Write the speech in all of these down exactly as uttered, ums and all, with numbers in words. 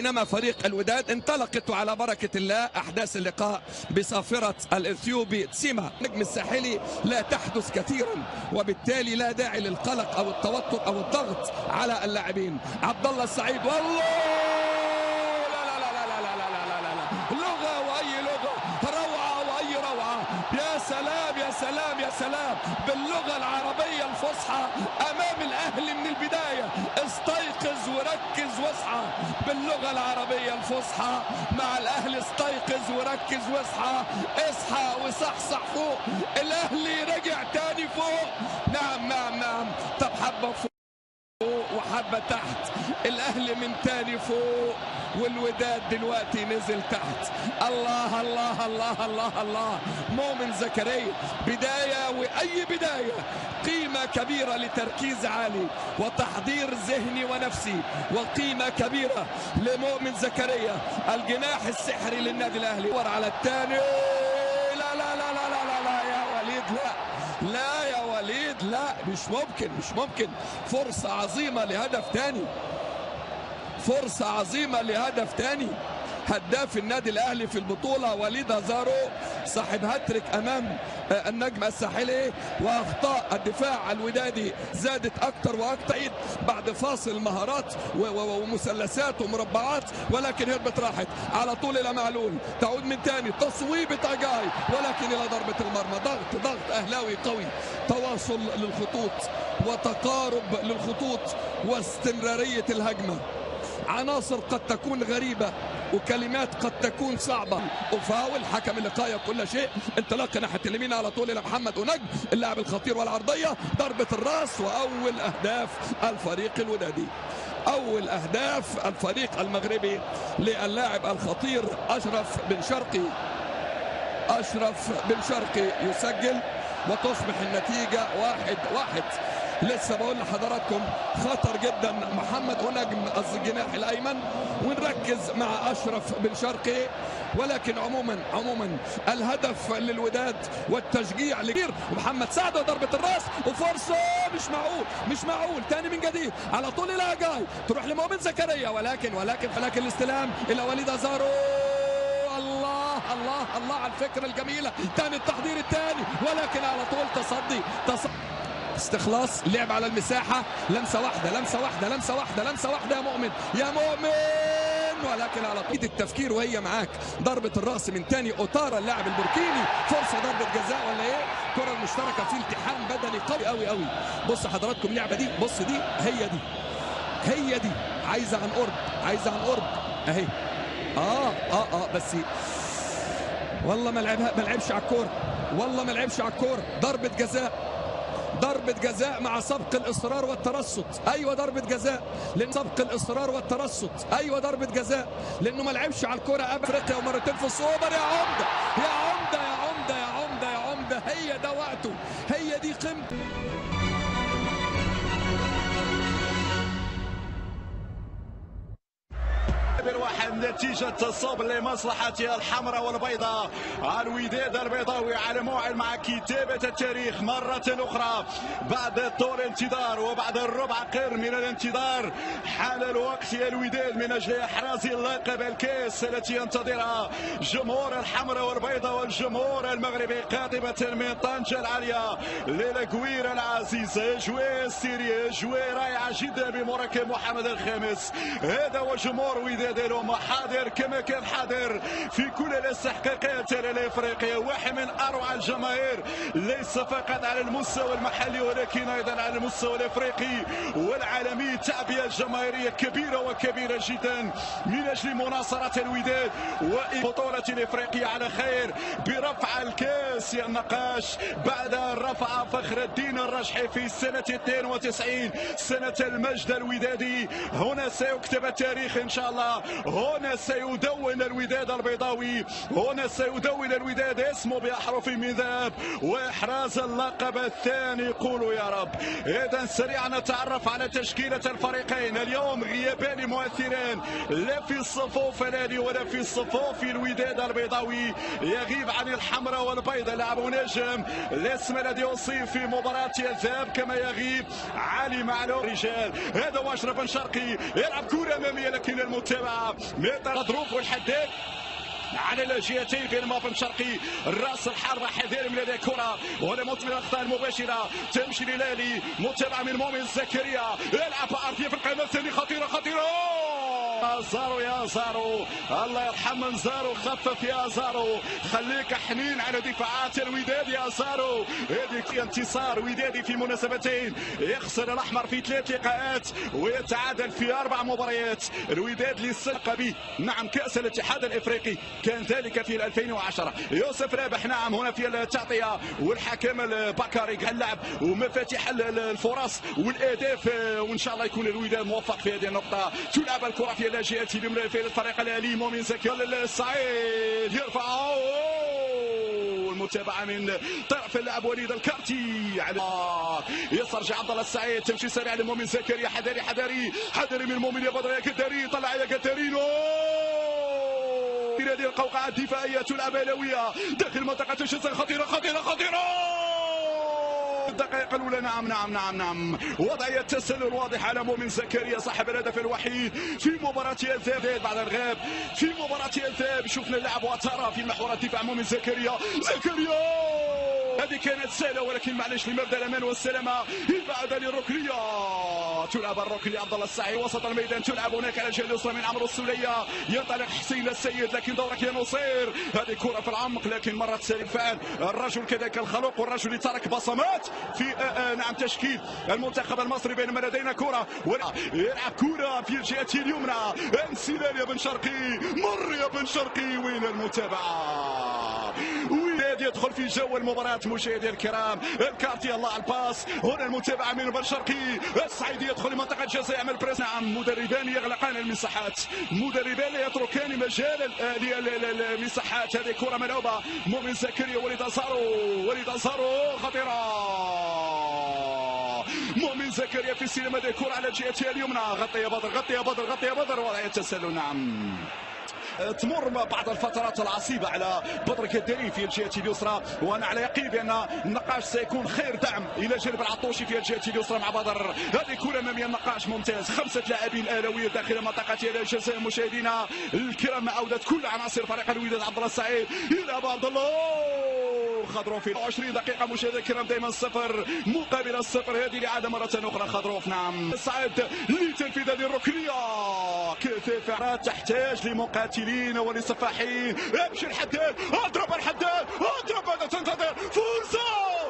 بينما فريق الوداد انطلقت على بركة الله أحداث اللقاء بصافرة الإثيوبي تسيما. النجم الساحلي لا تحدث كثيرا، وبالتالي لا داعي للقلق أو التوتر أو الضغط على اللاعبين. عبد الله السعيد والله لا لا لا لا لا لا لا لا لا لغة وأي لغة، روعة وأي روعة. يا سلام يا سلام يا سلام باللغة العربية الفصحى أمام الأهلي من البداية. استيقظ وركز واصحى باللغة العربية الفصحى مع الأهلي. استيقظ وركز واصحى، اصحى وصحصح فوق. الأهلي رجع تاني فوق. نعم نعم نعم. طب حبة فوق وحبة تحت. الأهلي من تاني فوق والوداد دلوقتي نزل تحت. الله الله الله الله الله. مؤمن زكريا بداية، وأي بداية قيمة كبيرة لتركيز عالي وتحضير ذهني ونفسي، وقيمة كبيرة لمؤمن زكريا الجناح السحري للنادي الأهلي. ور على الثاني. لا لا لا لا لا لا يا وليد، لا لا يا وليد، لا مش ممكن مش ممكن. فرصة عظيمة لهدف ثاني، فرصة عظيمة لهدف ثاني. هداف النادي الأهلي في البطولة وليد أزارو صاحب هاتريك أمام النجم الساحلي، وأخطاء الدفاع الودادي زادت أكتر وأكتر بعد فاصل مهارات ومثلثات ومربعات، ولكن هربت راحت على طول إلى معلول. تعود من تاني تصويبة أجاي، ولكن إلى ضربة المرمى. ضغط ضغط أهلاوي قوي، تواصل للخطوط وتقارب للخطوط واستمرارية الهجمة. عناصر قد تكون غريبة وكلمات قد تكون صعبة. وفاول حكم اللقاء كل شيء. انطلاق ناحية اليمين على طول إلى محمد ونجم اللاعب الخطير والعرضية، ضربة الراس. وأول أهداف الفريق الودادي، أول أهداف الفريق المغربي للاعب الخطير أشرف بن شرقي. أشرف بن شرقي يسجل وتصبح النتيجة واحد واحد. لسه بقول لحضراتكم خطر جدا محمد ونجم الجناح الايمن، ونركز مع اشرف بن شرقي. ولكن عموما عموما الهدف للوداد والتشجيع لكبير. ومحمد سعد وضربه الراس وفرصه مش معقول مش معقول. تاني من جديد على طول الى اجاي، تروح لمؤمن زكريا، ولكن ولكن ولكن الاستلام الى وليد ازارو. الله الله الله على الفكره الجميله. تاني التحضير الثاني، ولكن على طول تصدي تصدي استخلاص. لعب على المساحة، لمسة واحدة لمسة واحدة لمسة واحدة لمسة واحدة يا مؤمن يا مؤمن، ولكن على طول التفكير وهي معاك. ضربة الرأس من تاني أوتارا اللاعب البوركيني. فرصة ضربة جزاء ولا إيه؟ كرة المشتركة في التحام بدني قوي قوي قوي. بص حضراتكم اللعبة دي، بص دي هي دي هي دي عايزة عن قرب، عايزة عن قرب أهي. آه آه آه بس والله ما لعبها، ما لعبش على الكورة، والله ما لعبش على الكورة. ضربة جزاء، ضربة جزاء مع سبق الإصرار والترصد. أيوة ضربة جزاء لأن سبق الإصرار والترصد. أيوة ضربة جزاء لأنه ما لعبش على الكرة قبل أفريقيا ومرتين في السوبر. يا عمدة يا عمدة يا عمدة يا عمدة يا عمدة، هي ده وقته، هي دي قيمته. واحد نتيجة تصب لمصلحتها الحمراء والبيضاء. الوداد البيضاوي على موعد مع كتابة التاريخ مرة أخرى بعد طول انتظار وبعد الربع قرن من الانتظار. حان الوقت يا الوداد من أجل إحراز اللقب الكاس التي ينتظرها جمهور الحمراء والبيضاء والجمهور المغربي قادمة من طنجة العالية. للكوير العزيز أجواء سيرية، أجواء رائعة جدا بمركب محمد الخامس. هذا هو جمهور وداد اليوم حاضر كما كان حاضر في كل الاستحقاقات الافريقيه. واحد من اروع الجماهير ليس فقط على المستوى المحلي ولكن ايضا على المستوى الافريقي والعالمي. تعبئه جماهيريه كبيره وكبيره جدا من اجل مناصره الوداد والبطوله الافريقيه على خير برفع الكاس يا النقاش بعد رفع فخر الدين الرجحي في سنه اثنين وتسعين سنه المجد الودادي. هنا سيكتب التاريخ ان شاء الله، هنا سيدون الوداد البيضاوي، هنا سيدون الوداد اسمه بأحرف من ذهب وإحراز اللقب الثاني. قولوا يا رب. إذا سريعا نتعرف على تشكيلة الفريقين. اليوم غيابان مؤثران لا في الصفوف الأهلي ولا في الصفوف الوداد البيضاوي. يغيب عن الحمراء والبيضاء لاعب نجم الاسم الذي أصيب في مباراة الذهاب، كما يغيب علي معلول. رجال هذا هو أشرف بن شرقي يلعب كرة أمامية لكن المتابعة الكره متر ظروف والحداد على الجهتين بينما بن شرقي الراس الحاره حذر من هذه الكره ولا مطمئن الاخطاء المباشره تمشي للالي متابعه من مؤمن زكريا يلعب ارضيه في القائمه الثانيه خطيره خطيره زارو يا زارو الله يرحم من زارو خفف يا زارو خليك حنين على دفاعات الوداد يا زارو هذه انتصار ودادي في مناسبتين يخسر الاحمر في ثلاث لقاءات ويتعادل في اربع مباريات الوداد اللي سبق به نعم كاس الاتحاد الافريقي كان ذلك في ألفين وعشرة يوسف رابح نعم هنا في التغطيه والحكم البكاري قال اللعب ومفاتيح الفرص والاهداف وان شاء الله يكون الوداد موفق في هذه النقطه تلعب الكره في الجهه اليمنى في الفريق الاهلي مؤمن زكي السعيد يرفع المتابعه من طرف اللاعب وليد الكارتي على يسترجع عبد الله السعيد تمشي سريعه لمؤمن زكريا حذري حذري حذري من مؤمن يا بدر يا كدارين طلع يا كدارين في هذه القوقعه الدفاعيه تلعب اهلاويه داخل منطقه الجزاء خطيره خطيره خطيره الدقائق الاولى نعم نعم نعم نعم وضعيه تسلل واضح على مؤمن زكريا صاحب الهدف الوحيد في مباراه الذهاب بعد الغاب في مباراه الذهاب شفنا اللاعب وترى في محور الدفاع مؤمن زكريا زكريا هذه كانت سهله ولكن معلش لمبدا الامان والسلامه يبعد للركنيه تلعب الركنيه عبد الله السعيد وسط الميدان تلعب هناك على الجهه اليسرى من عمرو السوليه ينطلق حسين السيد لكن دورك يا نصير هذه كره في العمق لكن مرت سليم فعل الرجل كذلك الخلوق والرجل اللي ترك بصمات في آآ آآ نعم تشكيل المنتخب المصري بينما لدينا كره يلعب كره في الجهه اليمنى انسلال يا بن شرقي مر يا بن شرقي وين المتابعه وداد يدخل في جو المباراة مشاهدي الكرام الكارتي الله على الباس هنا المتابعة من بن شرقي السعيدي يدخل لمنطقة الجزاء يعمل بريس نعم مدربان يغلقان المساحات مدربان لا يتركان مجال للمساحات هذه كرة ملعوبة مؤمن زكريا وليد أزارو وليد أزارو خطيرة مؤمن زكريا في استلام هذه الكرة على الجهة اليمنى غطي يا بدر غطي يا بدر غطي يا بدر وضعية تسلل نعم تمر بعض الفترات العصيبه على بدر كداري في الجهه اليسرى وانا على يقين بان النقاش سيكون خير دعم الى جانب العطوشي في الجهه اليسرى مع بدر هذه كره اماميه النقاش ممتاز خمسه لاعبين اهلاويه داخل منطقه الجزاء مشاهدينا الكرام مع عوده كل عناصر فريق الوداد عبد الله السعيد يلعب عبد الله خضروف في عشرين دقيقة مشاهدينا الكرام دائما صفر مقابل الصفر هذه الإعادة مرة أخرى خضروف نعم سعد لتنفيذ هذه الركنية كثافة تحتاج لمقاتلين ولسفاحين امشي الحداد اضرب الحداد اضرب ماذا تنتظر فرصة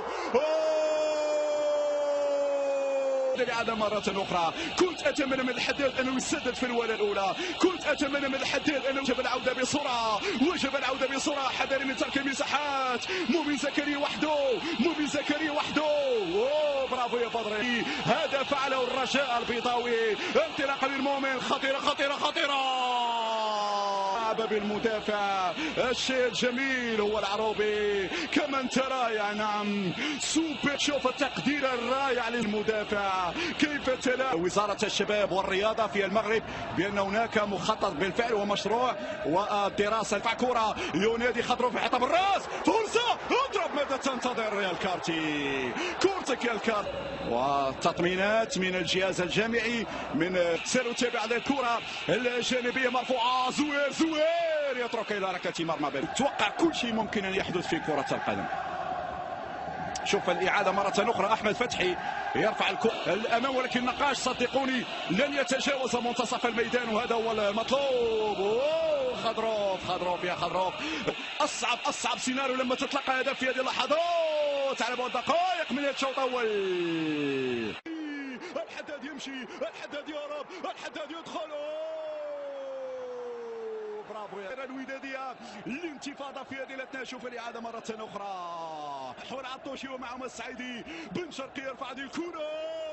الإعادة مرة أخرى كنت أتمنى من الحداد أنه يسدد في الولاء الأولى كنت أتمنى من الحداد أنه وجب العودة بسرعة وجب العودة بسرعة حذر من ترك المساحات مؤمن زكريا وحده مؤمن زكريا وحده أوه برافو يا بدري هذا فعله الرجاء البيضاوي انطلاقا للمؤمن خطيرة خطيرة خطيرة بالمدافع الشيء الجميل هو العروبي كما ترى يا نعم سوبر شوف التقدير الرائع للمدافع كيف تلا وزارة الشباب والرياضة في المغرب بأن هناك مخطط بالفعل ومشروع والدراسة الفعكورة ينادي خضروف يحطها بالراس فرصة اضرب ماذا تنتظر يا الكارتي كورتك يا الكارت وتطمينات من الجهاز الجامعي من سنتابع هذه الكرة الجانبية مرفوعة زوير زوير يترك إلى ركلة مرمى توقع كل شيء ممكن أن يحدث في كرة القدم شوف الإعادة مرة أخرى أحمد فتحي يرفع الكرة الأمام ولكن النقاش صدقوني لن يتجاوز منتصف الميدان وهذا هو المطلوب أوه خضروف خضروف يا خضروف أصعب أصعب سيناريو لما تتلقى هدف في هذه اللحظات على بعد دقائق من الشوط الأول الحداد يمشي الحداد يهرب الحداد يدخل برافو يا الوداديه الانتفاضه في هذه الاثناء شوف الاعاده مره اخرى حول عطوشي ومعهم السعيدي بن شرقي يرفع هذه الكره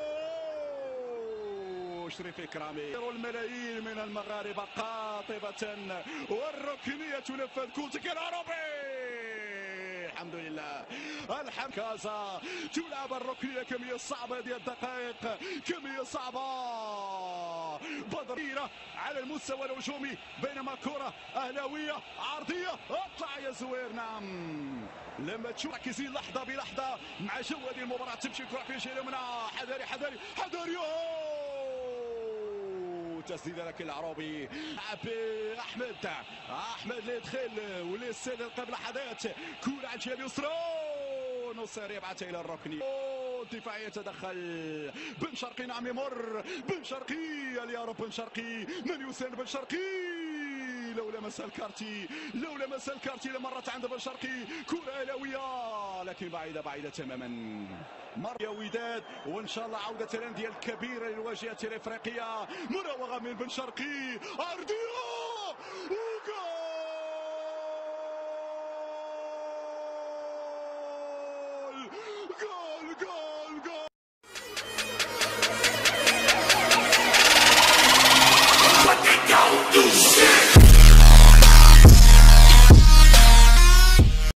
شريف إكرامي الملايين من المغاربه قاطبه والركنيه تنفذ كوتك العربي الحمد لله الحمد كازا تلعب الركنيه كميه صعبه هذه الدقائق كميه صعبه بدريره على المستوى الهجومي بينما كره اهلاويه عرضيه اطلع يا زوير نعم لما تشوف ركزين لحظه بلحظه مع جو هذه المباراه تمشي الكره في الجهه اليمنى حذاري حذاري حذاري والتسديده لكن العربي احمد احمد اللي دخل واللي استلم قبل لحظات كره على الجهه اليسرى نصير يبعث الى الركني الدفاعي يتدخل. بن شرقي نعم يمر بن شرقي اليارب بن شرقي من يساند بن شرقي لو لمس الكارتي لو لمس الكارتي لمرت عند بن شرقي كره الهويه لكن بعيده بعيده تماما. مر يا وداد وان شاء الله عوده الانديه الكبيره للواجهه الافريقيه. مراوغه من بن شرقي ارضيه وجول جول جول